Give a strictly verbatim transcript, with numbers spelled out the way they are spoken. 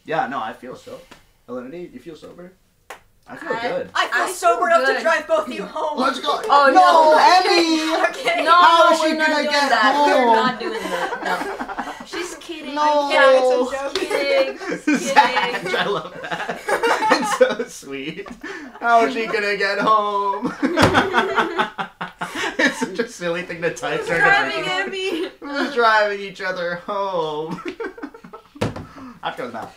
Yeah, no, I feel so. Alinity, you feel sober? I feel I, good. I feel I sober feel enough good. to drive both of you home. Let's go. Oh, no, no. Emmy! I'm kidding. No, How no, is she we're not gonna doing get that. home? We're not doing that. No. She's kidding. No. I'm Yeah, kidding. it's a joke. Kidding. Zach, Kidding. I love that. It's so sweet. How is she gonna get home? It's such a silly thing to type. Who's driving Emmy? Who's driving each other home? I have to go to the bathroom.